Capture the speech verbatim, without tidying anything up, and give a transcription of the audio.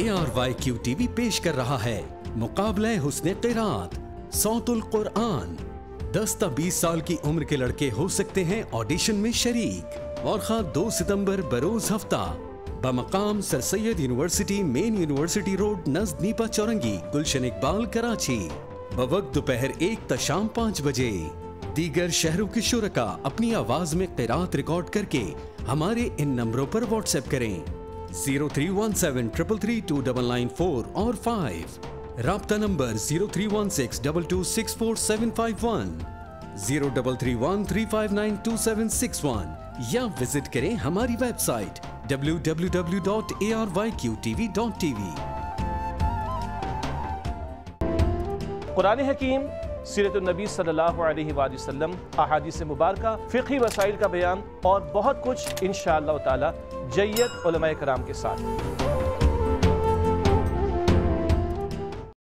اے R Y Q T V پیش کر رہا ہے مقابلہ حسن قرات صوت القرآن۔ دس تا بیس سال کی عمر کے لڑکے ہو سکتے ہیں آڈیشن میں شریک۔ ورخہ دو ستمبر بروز ہفتہ بمقام sir Syed university main university road نزد نیپا چورنگی گلشن اقبال کراچی، بوقت دوپہر ایک تا شام پانچ بجے۔ دیگر شہروں کے شرکا اپنی آواز میں قرات ریکارڈ کر کے ہمارے ان نمبروں پر واٹس ایپ کریں zero three one seven triple three two double nine four اور فائیو، رابطہ نمبر zero three one six double two six four seven five one, zero double three one three five nine two seven six one, یا visit کریں ہماری website W W W dot A R Y Q T V dot T V. Quran حکیم، سیرت النبی صلی اللہ علیہ وآلہ وسلم، احادیث مبارکہ، فقہی مسائل کا بیان اور بہت کچھ انشاءاللہ تعالی جید علماء کرام کے ساتھ۔